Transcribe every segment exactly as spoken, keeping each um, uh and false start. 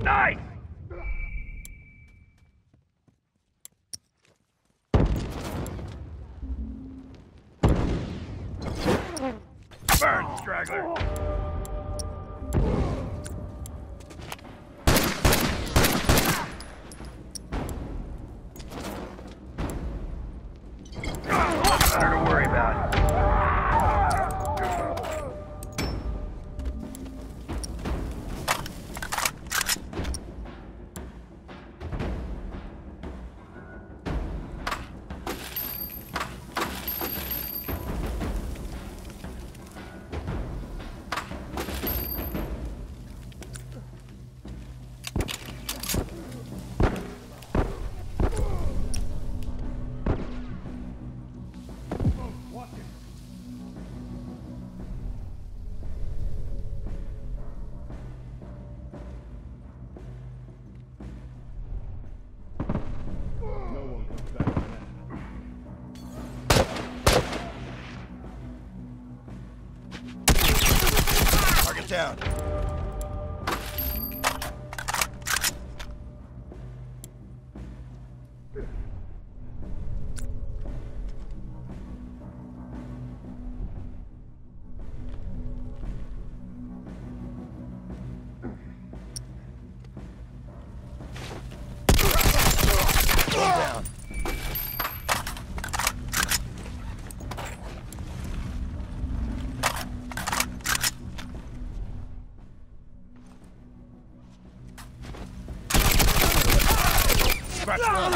Nice! Burn, straggler! Better to worry about. Down. Down. Scratch one.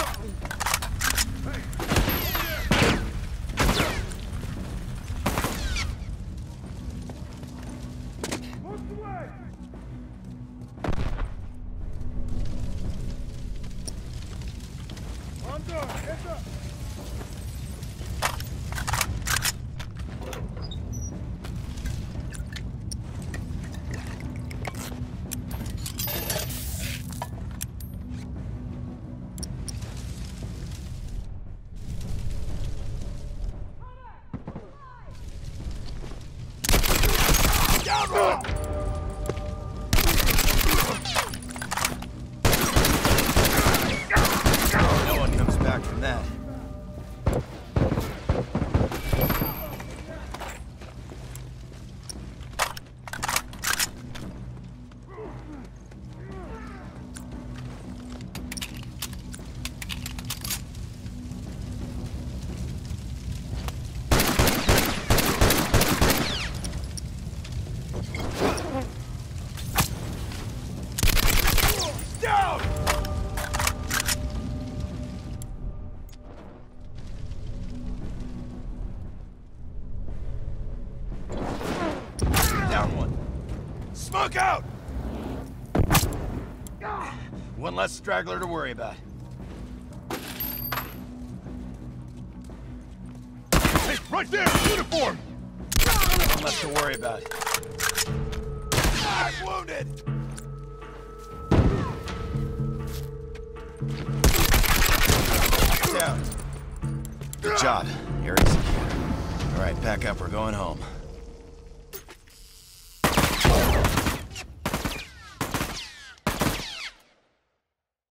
Down one! No one comes back from that. Down one. Smoke out! One less straggler to worry about. Hey, right there! Uniform! One less to worry about. I'm wounded! Down. Good job. Area's secure. All right, pack up. We're going home.